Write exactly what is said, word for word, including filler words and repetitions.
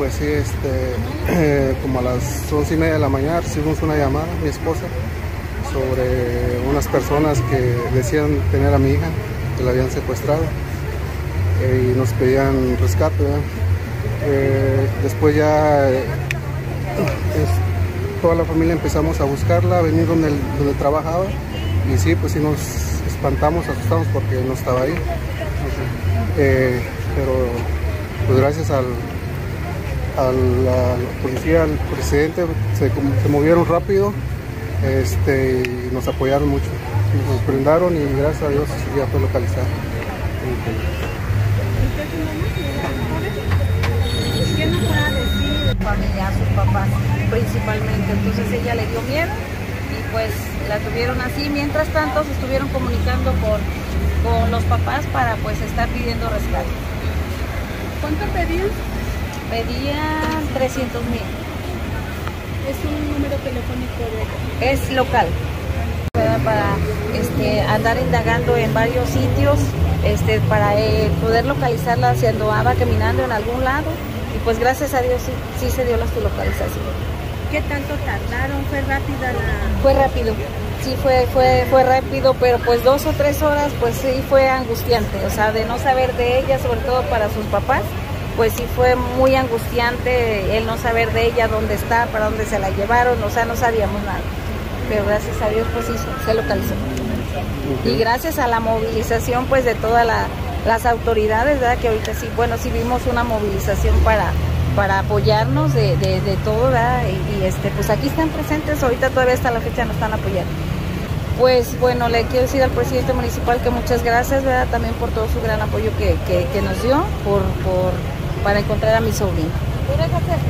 pues sí, este, eh, como a las once y media de la mañana recibimos una llamada, mi esposa, sobre unas personas que decían tener a mi hija, que la habían secuestrado eh, y nos pedían rescate, eh, después ya eh, es, toda la familia empezamos a buscarla, a venir donde, donde trabajaba, y sí, pues sí nos espantamos, asustamos porque no estaba ahí, eh, pero pues gracias al, al, a la policía, al presidente, se, se movieron rápido, este, y nos apoyaron mucho, nos brindaron y gracias a Dios ya fue localizada. ¿Qué nos puede decir familia, sus papás principalmente? Entonces ella le dio miedo y pues la tuvieron así. Mientras tanto se estuvieron comunicando con, con los papás para pues estar pidiendo rescate. ¿Cuánto pedían? Pedían trescientos mil. ¿Es un número telefónico de...? Es local, ¿verdad? Para este, andar indagando en varios sitios, este, para eh, poder localizarla si andaba caminando en algún lado. Y pues gracias a Dios sí, sí se dio la su localización. ¿Qué tanto tardaron? ¿Fue rápida la...? Fue rápido, sí fue, fue, fue rápido, pero pues dos o tres horas pues sí fue angustiante, o sea, de no saber de ella, sobre todo para sus papás, pues sí fue muy angustiante el no saber de ella, dónde está, para dónde se la llevaron, o sea, no sabíamos nada. Pero gracias a Dios pues sí se localizó. Y gracias a la movilización pues de todas la, las autoridades, ¿verdad? Que ahorita sí, bueno, sí vimos una movilización para, para apoyarnos de, de, de todo, ¿verdad? Y, y este, pues aquí están presentes, ahorita todavía hasta la fecha nos están apoyando. Pues bueno, le quiero decir al presidente municipal que muchas gracias, ¿verdad? También por todo su gran apoyo que, que, que nos dio por, por, para encontrar a mi sobrino.